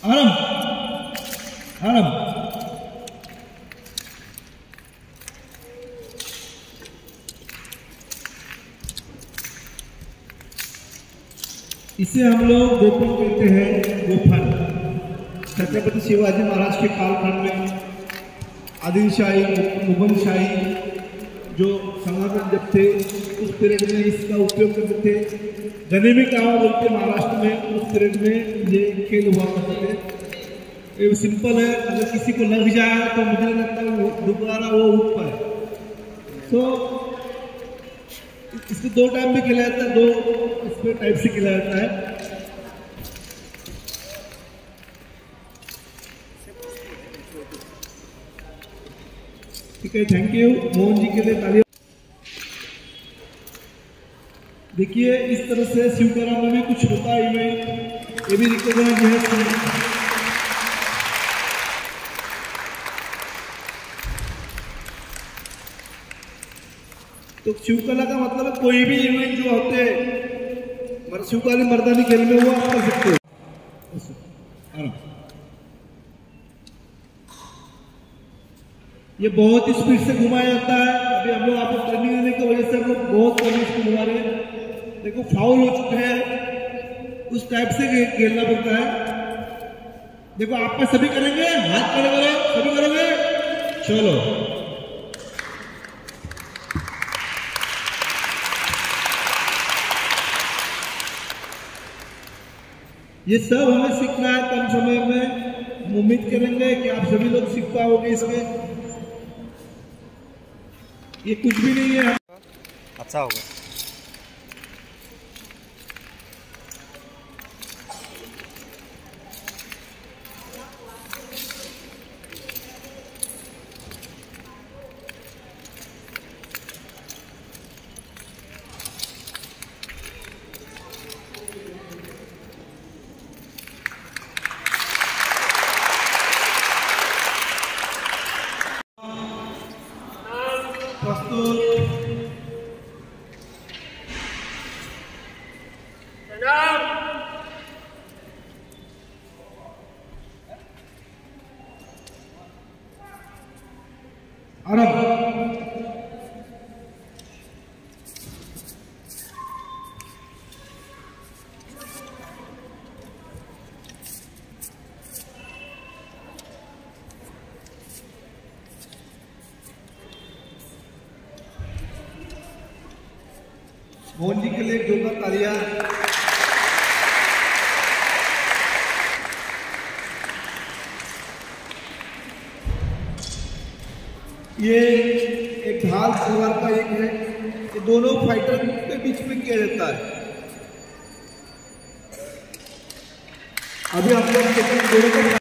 आरंभ आरंभ। इसे हम लोग गोपन कहते हैं, गोफन। छत्रपति शिवाजी महाराज के कालखंड में आदिलशाही, मुगलशाही जो संगठन जब थे उस पीरियड में इसका उपयोग करते थे। गनेमी कावा बोलते महाराष्ट्र में, उस पीरियड में ये खेल हुआ करते थे। ये सिंपल है, अगर किसी को लग जाए तो मुझे लगता है दोबारा वो उठ पाए। तो इसको 2 टाइम भी खिलाया जाता है, 2 इसमें टाइप से खिलाया जाता है। ठीक है, थैंक यू मोहन जी के लिए तालियां। देखिए इस तरह से शिवकला में भी कुछ होता है इवेंट, ये भी रिकॉग्नाइज है। तो शिवकला का मतलब है कोई भी इवेंट जो होते हैं शिवकाली मर्दानी खेल में वो आप कर सकते हो। ये बहुत स्पीड से घुमाया जाता है। अभी हम लोग आपको ट्रेनिंग देने की वजह से हम लोग बहुत कम स्पीड घुमा रहे हैं। देखो फाउल हो चुके हैं, उस टाइप से खेलना पड़ता है। देखो आप सभी करेंगे, हाथ खड़े करो, सभी करोगे, चलो। ये सब हमें सीखना है कम समय में। हम उम्मीद करेंगे कि आप सभी लोग सीख पाओगे इसमें। ये कुछ भी नहीं है, अच्छा होगा। प्रस्तुत आरंभ। मोहन जी के लिए जोरदार तालियां। ये एक ढाल तलवार का एक है, ये दोनों फाइटर के बीच में किया जाता है। अभी हम लोग दोनों को